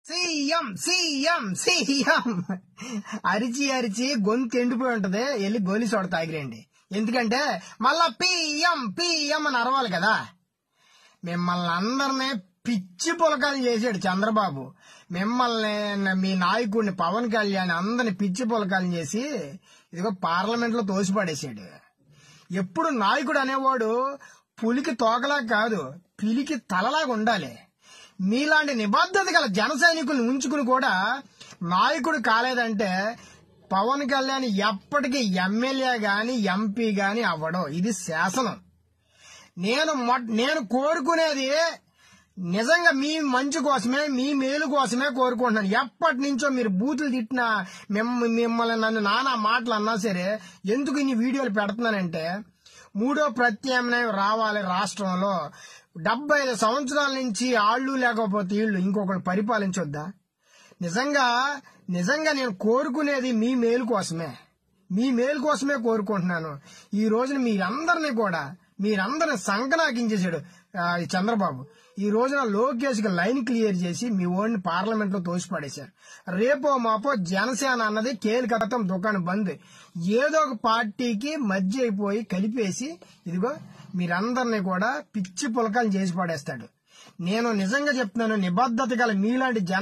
CM CM CM అరిచి అరిచి గొంతు ఎండిపోయి ఉంటది. వెళ్ళి గోలీ సోడ తాగిరండి. ఎందుకంటే మళ్ళా పిఎం పిఎం అని అరవాలి కదా. మిమ్మల్ని అందరినీ పిచ్చి పులకాలు చేశాడు చంద్రబాబు. మిమ్మల్ని, మీ నాయకుడిని పవన్ కళ్యాణ్ అందరిని పిచ్చి పులకాలు చేసి ఇదిగో పార్లమెంట్ లో తోసిపడేశాడు. ఎప్పుడు నాయకుడు అనేవాడు పులికి తోకలా కాదు, పిలికి తలలాగా ఉండాలి. మీలాంటి నిబద్ధత గల జన సైనికులను ఉంచుకుని కూడా నాయకుడు కాలేదంటే పవన్ కళ్యాణ్ ఎప్పటికీ ఎమ్మెల్యే గాని ఎంపీ గాని అవ్వడం. ఇది శాసనం. నేను కోరుకునేది నిజంగా మీ మంచి కోసమే, మీ మేలు కోసమే కోరుకుంటున్నాను. ఎప్పటి నుంచో మీరు బూతులు తిట్టినా, మిమ్మల్ని నన్ను నానా మాటలు అన్నా సరే ఎందుకు ఇన్ని వీడియోలు పెడుతున్నానంటే, మూడో ప్రత్యామ్నాయం రావాలి రాష్ట్రంలో. 75 సంవత్సరాల నుంచి ఆళ్ళు లేకపోతే వీళ్ళు ఇంకొకరు పరిపాలించొద్దా? నిజంగా నేను కోరుకునేది మీ మేలు కోసమే, మీ మేలు కోసమే కోరుకుంటున్నాను. ఈ రోజున మీరందరినీ సంకనాకించేశాడు చంద్రబాబు. ఈ రోజున లోకేష్ కి లైన్ క్లియర్ చేసి మీ ఓడిని పార్లమెంట్ లో తోసిపడేశారు. రేపో మాపో జనసేన అన్నది కేలికతం దుకాణం బంద్. ఏదో ఒక పార్టీకి మధ్య అయిపోయి కలిపేసి ఇదిగో మీరందరినీ కూడా పిచ్చి పులకాలు చేసి పడేస్తాడు. నేను నిజంగా చెప్తున్నాను, నిబద్ధత గల మీలాంటి